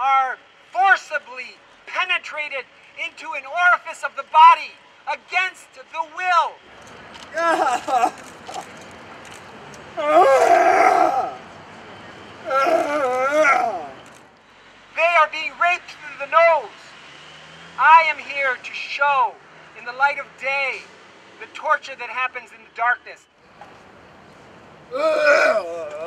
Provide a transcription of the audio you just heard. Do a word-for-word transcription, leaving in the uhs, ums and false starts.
are forcibly penetrated into an orifice of the body against the will. They are being raped through the nose. I am here to show, in the light of day, the torture that happens in the darkness.